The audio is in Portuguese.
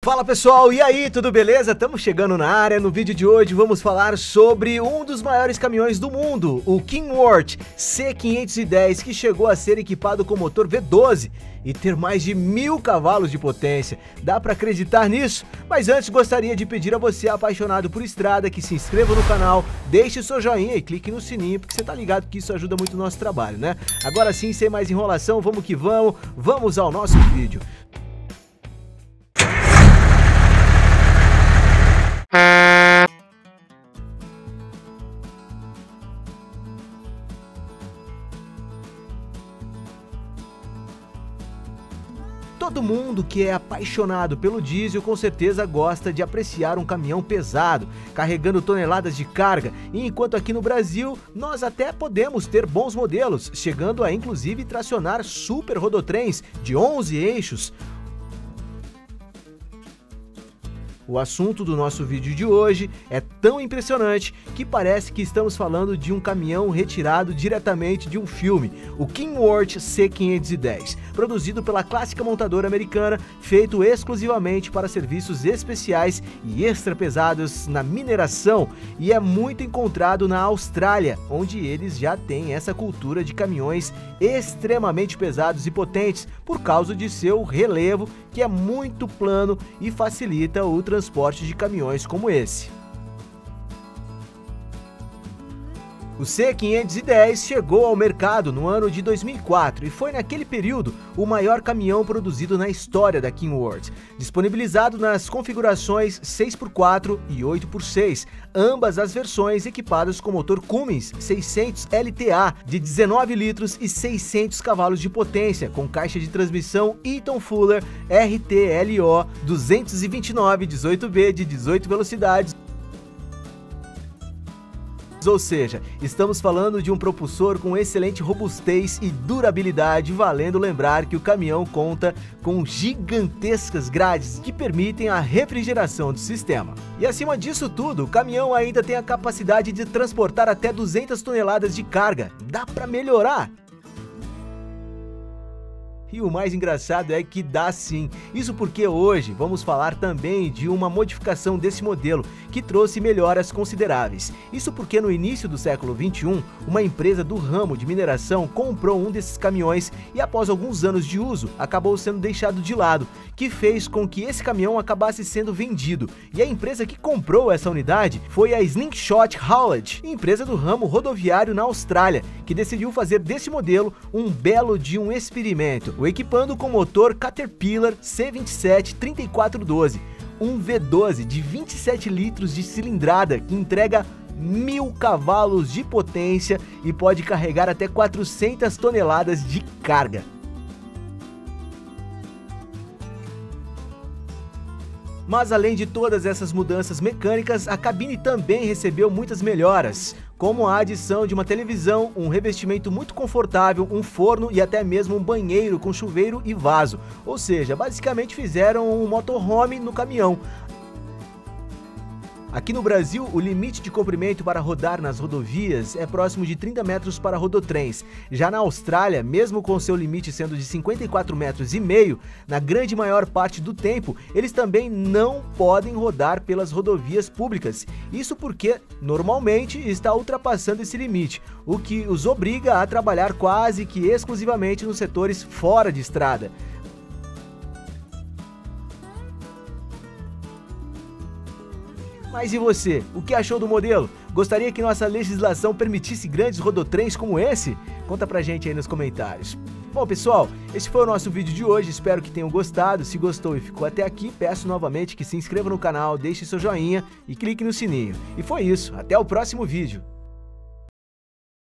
Fala pessoal, e aí, tudo beleza? Estamos chegando na área. No vídeo de hoje vamos falar sobre um dos maiores caminhões do mundo, o Kenworth C510, que chegou a ser equipado com motor V12 e ter mais de 1000 cavalos de potência. Dá pra acreditar nisso? Mas antes gostaria de pedir a você apaixonado por estrada que se inscreva no canal, deixe o seu joinha e clique no sininho, porque você tá ligado que isso ajuda muito o nosso trabalho, né? Agora sim, sem mais enrolação, vamos que vamos ao nosso vídeo. Todo mundo que é apaixonado pelo diesel com certeza gosta de apreciar um caminhão pesado, carregando toneladas de carga, e enquanto aqui no Brasil nós até podemos ter bons modelos, chegando a inclusive tracionar super rodotrens de 11 eixos. O assunto do nosso vídeo de hoje é tão impressionante que parece que estamos falando de um caminhão retirado diretamente de um filme, o Kenworth C510, produzido pela clássica montadora americana, feito exclusivamente para serviços especiais e extra pesados na mineração, e é muito encontrado na Austrália, onde eles já têm essa cultura de caminhões extremamente pesados e potentes por causa de seu relevo, que é muito plano e facilita o transporte de caminhões como esse. O C510 chegou ao mercado no ano de 2004 e foi naquele período o maior caminhão produzido na história da Kenworth, disponibilizado nas configurações 6x4 e 8x6, ambas as versões equipadas com motor Cummins 600 LTA de 19 litros e 600 cavalos de potência, com caixa de transmissão Eaton Fuller RTLO 229 18V de 18 velocidades. Ou seja, estamos falando de um propulsor com excelente robustez e durabilidade, valendo lembrar que o caminhão conta com gigantescas grades que permitem a refrigeração do sistema. E acima disso tudo, o caminhão ainda tem a capacidade de transportar até 200 toneladas de carga. Dá para melhorar? E o mais engraçado é que dá sim. Isso porque hoje vamos falar também de uma modificação desse modelo que trouxe melhoras consideráveis. Isso porque no início do século 21, uma empresa do ramo de mineração comprou um desses caminhões e após alguns anos de uso, acabou sendo deixado de lado, que fez com que esse caminhão acabasse sendo vendido. E a empresa que comprou essa unidade foi a Slingshot Haulage, empresa do ramo rodoviário na Austrália, que decidiu fazer desse modelo um belo de um experimento, o equipando com motor Caterpillar C27 3412, um V12 de 27 litros de cilindrada que entrega 1000 cavalos de potência e pode carregar até 400 toneladas de carga. Mas além de todas essas mudanças mecânicas, a cabine também recebeu muitas melhoras, como a adição de uma televisão, um revestimento muito confortável, um forno e até mesmo um banheiro com chuveiro e vaso. Ou seja, basicamente fizeram um motorhome no caminhão. Aqui no Brasil, o limite de comprimento para rodar nas rodovias é próximo de 30 metros para rodotrens. Já na Austrália, mesmo com seu limite sendo de 54,5 metros, na grande maior parte do tempo, eles também não podem rodar pelas rodovias públicas. Isso porque, normalmente, está ultrapassando esse limite, o que os obriga a trabalhar quase que exclusivamente nos setores fora de estrada. Mas e você? O que achou do modelo? Gostaria que nossa legislação permitisse grandes rodotrens como esse? Conta pra gente aí nos comentários. Bom pessoal, esse foi o nosso vídeo de hoje, espero que tenham gostado. Se gostou e ficou até aqui, peço novamente que se inscreva no canal, deixe seu joinha e clique no sininho. E foi isso, até o próximo vídeo.